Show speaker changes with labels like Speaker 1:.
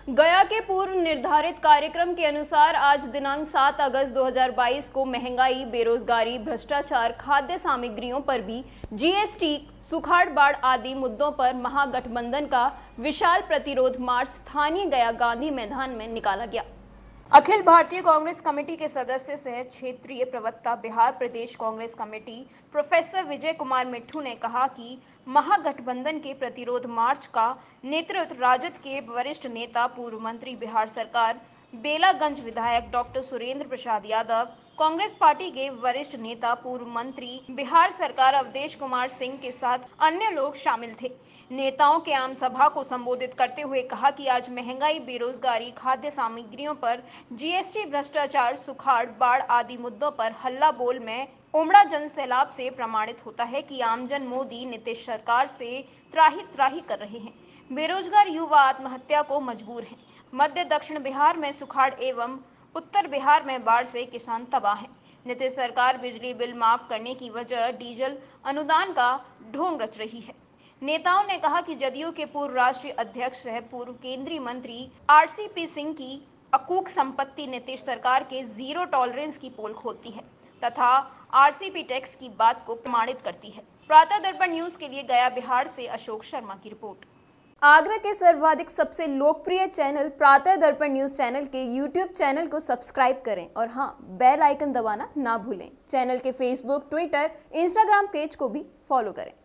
Speaker 1: गया के पूर्व निर्धारित कार्यक्रम के अनुसार आज दिनांक 7 अगस्त 2022 को महंगाई, बेरोजगारी, भ्रष्टाचार, खाद्य सामग्रियों पर भी जीएसटी, सुखाड़ बाढ़ आदि मुद्दों पर महागठबंधन का विशाल प्रतिरोध मार्च स्थानीय गया गांधी मैदान में निकाला गया।
Speaker 2: अखिल भारतीय कांग्रेस कमेटी के सदस्य सह क्षेत्रीय प्रवक्ता बिहार प्रदेश कांग्रेस कमेटी प्रोफेसर विजय कुमार मिट्ठू ने कहा कि महागठबंधन के प्रतिरोध मार्च का नेतृत्व राजद के वरिष्ठ नेता पूर्व मंत्री बिहार सरकार बेलागंज विधायक डॉक्टर सुरेंद्र प्रसाद यादव, कांग्रेस पार्टी के वरिष्ठ नेता पूर्व मंत्री बिहार सरकार अवधेश कुमार सिंह के साथ अन्य लोग शामिल थे। नेताओं के आम सभा को संबोधित करते हुए कहा कि आज महंगाई, बेरोजगारी, खाद्य सामग्रियों पर जीएसटी, भ्रष्टाचार, सुखाड़ बाढ़ आदि मुद्दों पर हल्ला बोल में उमड़ा जन सैलाब से प्रमाणित होता है कि आमजन मोदी नीतीश सरकार से त्राही त्राही कर रहे हैं। बेरोजगार युवा आत्महत्या को मजबूर हैं। मध्य दक्षिण बिहार में सुखाड़ एवं उत्तर बिहार में बाढ़ से किसान तबाह हैं। नीतीश सरकार बिजली बिल माफ करने की वजह डीजल अनुदान का ढोंग रच रही है। नेताओं ने कहा कि जदयू के पूर्व राष्ट्रीय अध्यक्ष सह पूर्व केंद्रीय मंत्री आरसीपी सिंह की अकूक संपत्ति नीतीश सरकार के जीरो टॉलरेंस की पोल खोलती है तथा आरसीपी टैक्स की बात को प्रमाणित करती है। प्रातः दर्पण न्यूज के लिए गया बिहार से अशोक शर्मा की रिपोर्ट।
Speaker 1: आगरा के सर्वाधिक सबसे लोकप्रिय channel Pratah Darpan news channel के यूट्यूब चैनल को सब्सक्राइब करें और हाँ, बेल आइकन दबाना ना भूलें। चैनल के फेसबुक, ट्विटर, इंस्टाग्राम पेज को भी फॉलो करें।